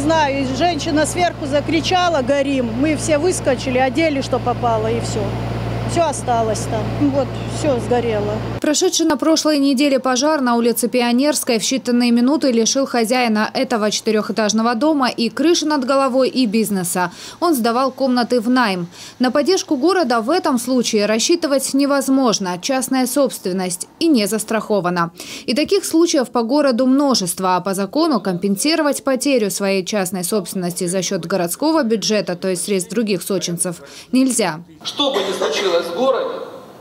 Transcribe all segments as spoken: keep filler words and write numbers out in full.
знаю, и женщина сверху закричала: горим. Мы все выскочили, одели, что попало, и все. Все осталось там. Вот, все сгорело. Прошедший на прошлой неделе пожар на улице Пионерской в считанные минуты лишил хозяина этого четырехэтажного дома и крыши над головой, и бизнеса. Он сдавал комнаты в найм. На поддержку города в этом случае рассчитывать невозможно. Частная собственность и не застрахована. И таких случаев по городу множество. А по закону компенсировать потерю своей частной собственности за счет городского бюджета, то есть средств других сочинцев, нельзя. Что бы ни случилось в городе,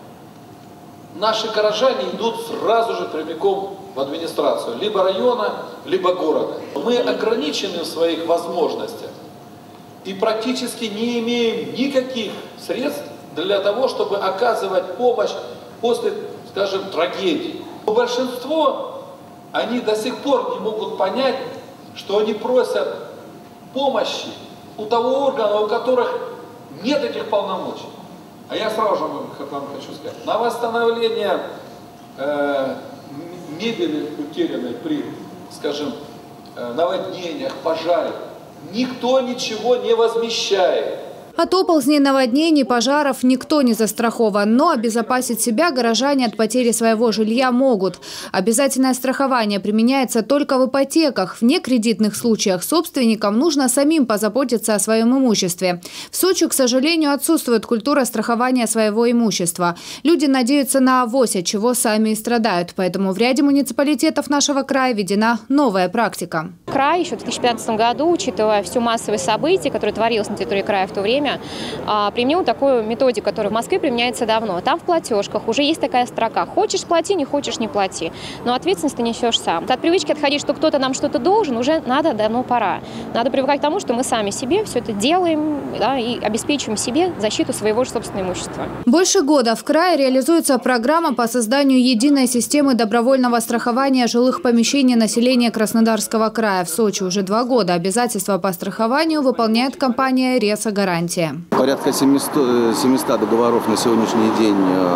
наши горожане идут сразу же прямиком в администрацию, либо района, либо города. Мы ограничены в своих возможностях и практически не имеем никаких средств для того, чтобы оказывать помощь после, скажем, трагедии. Но большинство, они до сих пор не могут понять, что они просят помощи у того органа, у которых нет этих полномочий. А я сразу же вам хочу сказать, на восстановление э, мебели, утерянной при, скажем, э, наводнениях, пожаре, никто ничего не возмещает. От оползней, наводнений, пожаров никто не застрахован, но обезопасить себя горожане от потери своего жилья могут. Обязательное страхование применяется только в ипотеках. В некредитных случаях собственникам нужно самим позаботиться о своем имуществе. В Сочи, к сожалению, отсутствует культура страхования своего имущества. Люди надеются на авось, от чего сами и страдают. Поэтому в ряде муниципалитетов нашего края введена новая практика. Край еще в две тысячи пятнадцатом году, учитывая все массовые события, которые творились на территории края в то время, применил такую методику, которая в Москве применяется давно. Там в платежках уже есть такая строка: хочешь плати, не хочешь не плати. Но ответственность ты несешь сам. От привычки отходить, что кто-то нам что-то должен, уже надо, давно пора. Надо привыкать к тому, что мы сами себе все это делаем, да, и обеспечиваем себе защиту своего же собственного имущества. Больше года в крае реализуется программа по созданию единой системы добровольного страхования жилых помещений населения Краснодарского края. В Сочи уже два года обязательства по страхованию выполняет компания «Реса Гарантия». Порядка семисот договоров на сегодняшний день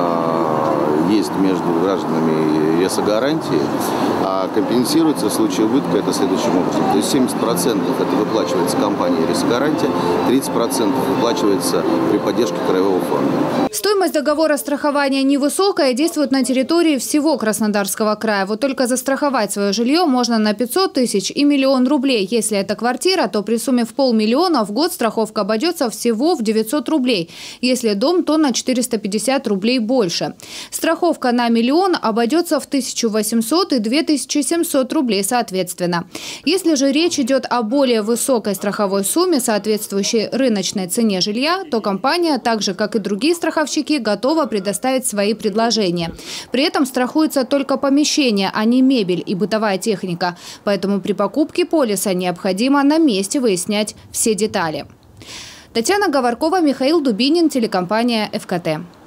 есть между гражданами Реса Гарантии, а компенсируется в случае убытка это следующим образом. То есть семьдесят процентов это выплачивается компанией Реса Гарантия, тридцать процентов выплачивается при поддержке Краевого фонда. Стоимость договора страхования невысокая и действует на территории всего Краснодарского края. Вот только застраховать свое жилье можно на пятьсот тысяч и миллион рублей. Если это квартира, то при сумме в полмиллиона в год страховка обойдется всего в девятьсот рублей. Если дом, то на четыреста пятьдесят рублей больше. Страховка на миллион обойдется в тысячу восемьсот и две тысячи семьсот рублей соответственно. Если же речь идет о более высокой страховой сумме, соответствующей рыночной цене жилья, то компания, так же как и другие страховщики, готова предоставить свои предложения. При этом страхуется только помещение, а не мебель и бытовая техника. Поэтому при покупке полиса необходимо на месте выяснять все детали. Татьяна Говоркова, Михаил Дубинин, телекомпания «ФКТ».